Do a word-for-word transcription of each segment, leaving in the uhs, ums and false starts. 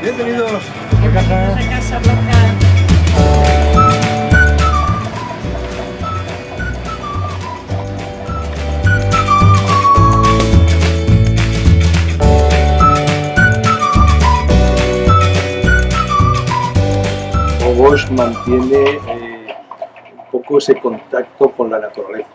Bienvenidos a casa. A casa local. Bosch mantiene eh, un poco ese contacto con la naturaleza.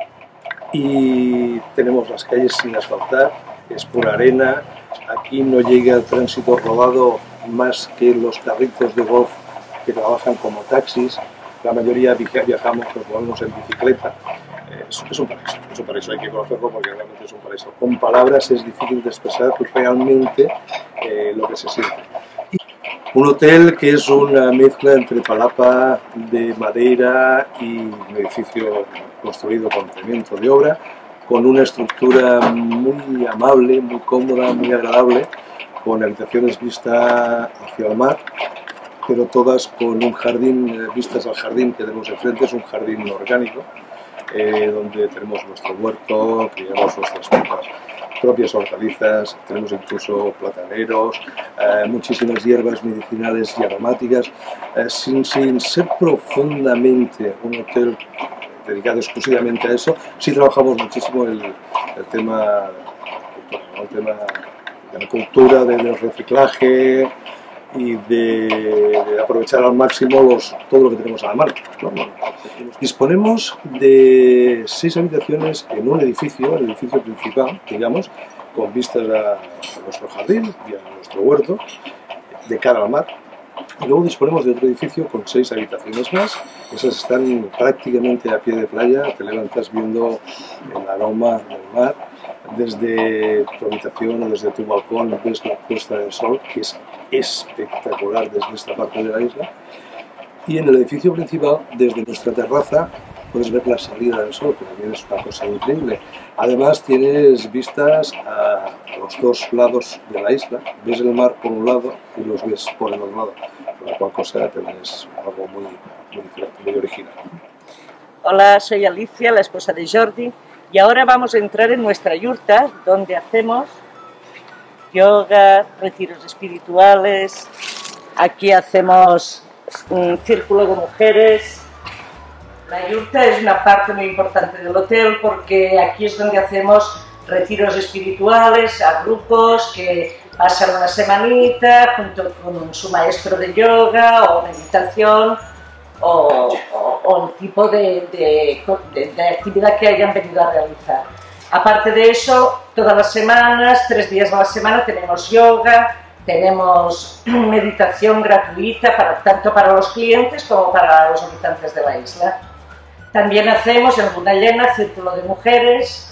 Y tenemos las calles sin asfaltar, es pura arena. Aquí no llega el tránsito rodado más que los carritos de golf que trabajan como taxis. La mayoría viajamos, nos movemos en bicicleta. Es, es un paraíso, es un paraíso, hay que conocerlo porque realmente es un paraíso. Con palabras es difícil de expresar realmente eh, lo que se siente. Un hotel que es una mezcla entre palapa de madera y un edificio construido con cemento de obra, con una estructura muy amable, muy cómoda, muy agradable, con habitaciones vista hacia el mar, pero todas con un jardín, vistas al jardín que tenemos enfrente, es un jardín orgánico, eh, donde tenemos nuestro huerto, criamos nuestras propias, propias hortalizas, tenemos incluso plataneros, eh, muchísimas hierbas medicinales y aromáticas, eh, sin, sin ser profundamente un hotel dedicado exclusivamente a eso. Sí trabajamos muchísimo el, el tema, el tema de la cultura, del reciclaje y de, de aprovechar al máximo los, todo lo que tenemos a la mano, ¿no? Disponemos de seis habitaciones en un edificio, el edificio principal, digamos, con vistas a, a nuestro jardín y a nuestro huerto, de cara al mar. Y luego disponemos de otro edificio con seis habitaciones más. Esas están prácticamente a pie de playa, te levantas viendo el aroma del mar. Desde tu habitación o desde tu balcón ves la puesta del sol, que es espectacular desde esta parte de la isla. Y en el edificio principal, desde nuestra terraza, puedes ver la salida del sol, que también es una cosa increíble. Además tienes vistas a los dos lados de la isla, ves el mar por un lado y los ves por el otro lado, con la cual cosa tenés algo muy, muy diferente, muy original. Hola, soy Alicia, la esposa de Jordi, y ahora vamos a entrar en nuestra yurta, donde hacemos yoga, retiros espirituales. Aquí hacemos un círculo de mujeres. La yurta es una parte muy importante del hotel porque aquí es donde hacemos retiros espirituales a grupos que pasan una semanita junto con su maestro de yoga o meditación o, o, o el tipo de, de, de, de actividad que hayan venido a realizar. Aparte de eso, todas las semanas, tres días a la semana, tenemos yoga, tenemos meditación gratuita para, tanto para los clientes como para los habitantes de la isla. También hacemos en luna llena círculo de mujeres,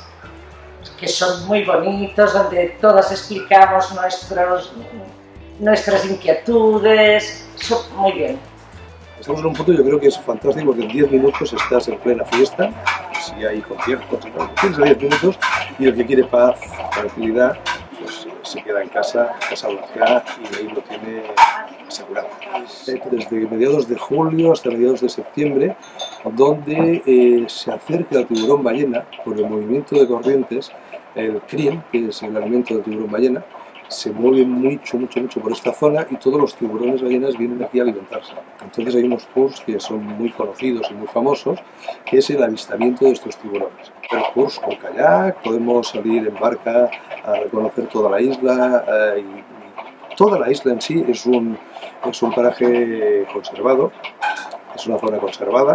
que son muy bonitos, donde todas explicamos nuestros, nuestras inquietudes, muy bien. Estamos en un punto, yo creo que es fantástico, porque en diez minutos estás en plena fiesta, si hay conciertos, tienes diez minutos, y el que quiere paz, tranquilidad, pues se queda en casa, en casa blanca, y ahí lo tiene asegurado. Desde mediados de julio hasta mediados de septiembre, donde eh, se acerca el tiburón ballena por el movimiento de corrientes, el krill, que es el alimento del tiburón ballena, se mueve mucho, mucho, mucho por esta zona y todos los tiburones ballenas vienen aquí a alimentarse. Entonces hay unos tours que son muy conocidos y muy famosos, que es el avistamiento de estos tiburones. El tours con kayak, podemos salir en barca a reconocer toda la isla, eh, y toda la isla en sí es un, es un paraje conservado, es una zona conservada,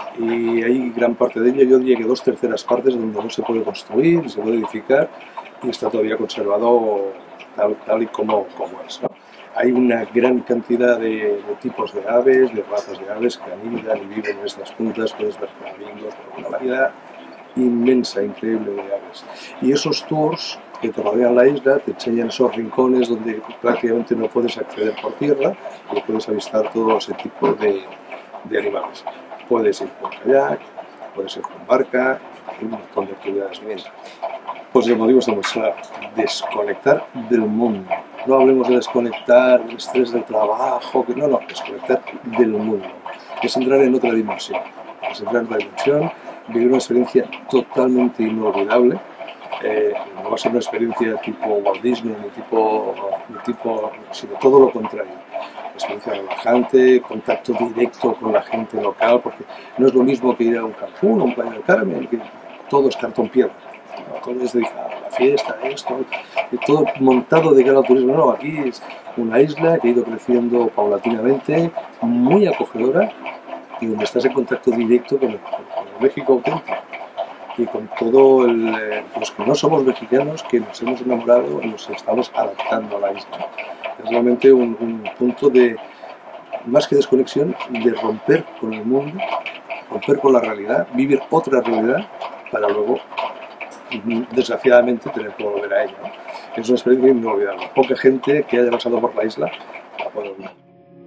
y hay gran parte de ella, yo diría que dos terceras partes, donde no se puede construir, se puede edificar, y está todavía conservado tal, tal y como, como es, ¿no? Hay una gran cantidad de, de tipos de aves, de razas de aves que anidan y viven en estas puntas, puedes ver flamingos, una variedad inmensa, increíble de aves. Y esos tours que te rodean la isla te enseñan esos rincones donde prácticamente no puedes acceder por tierra y puedes avistar todo ese tipo de, de animales. Puedes ir con kayak, puedes ir con barca, hay un montón de actividades más. Pues el motivo es a desconectar del mundo. No hablemos de desconectar el estrés del trabajo, que no, no, desconectar del mundo. Es entrar en otra dimensión. Es entrar en otra dimensión, vivir una experiencia totalmente inolvidable, Eh, no va a ser una experiencia tipo Walt Disney, ni tipo, ni tipo, sino todo lo contrario. Experiencia relajante, contacto directo con la gente local, porque no es lo mismo que ir a un Cancún o un Playa del Carmen, que todo es cartón piedra, ¿no? Todo es dedicado a la fiesta, esto, y todo montado de cara al turismo. No, aquí es una isla que ha ido creciendo paulatinamente, muy acogedora, y donde estás en contacto directo con el, con el México auténtico. Y con todo el, eh, los que no somos mexicanos, que nos hemos enamorado y nos estamos adaptando a la isla. Es realmente un, un punto de, más que desconexión, de romper con el mundo, romper con la realidad, vivir otra realidad para luego, desgraciadamente, tener que volver a ella, ¿no? Es una experiencia inolvidable. Poca gente que haya pasado por la isla la puede olvidar.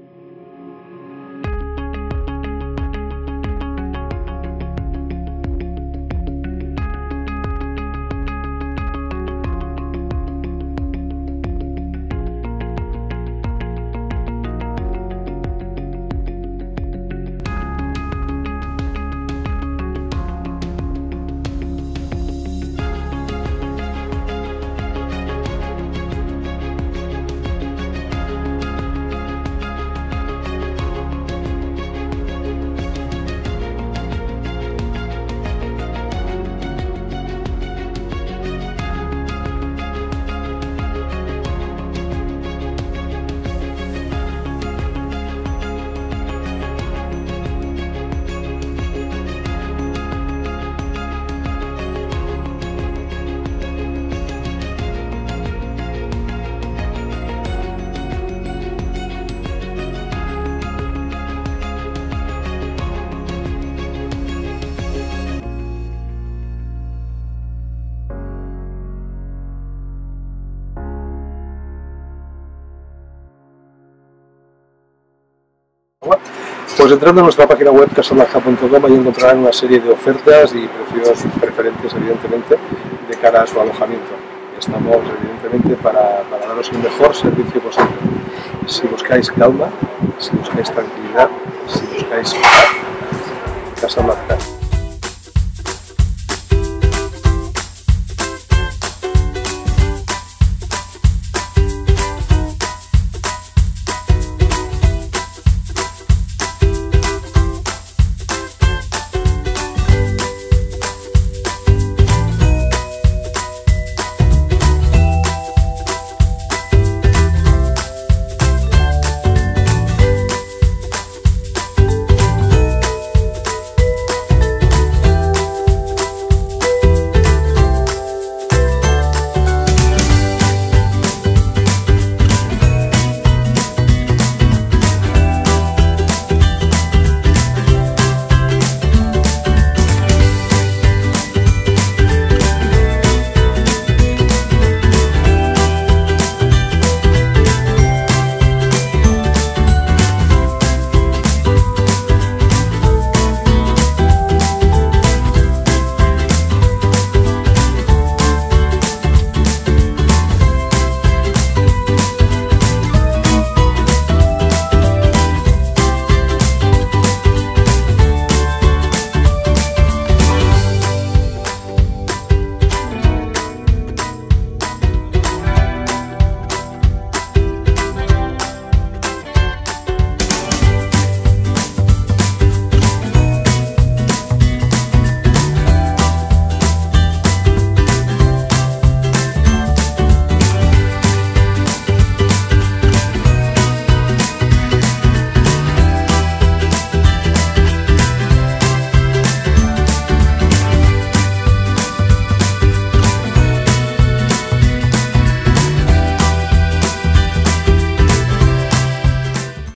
Pues entrando en nuestra página web casablanca punto com, ahí encontrarán una serie de ofertas y precios preferentes, evidentemente, de cara a su alojamiento. Estamos, evidentemente, para, para daros el mejor servicio posible. Si buscáis calma, si buscáis tranquilidad, si buscáis paz, Casablanca.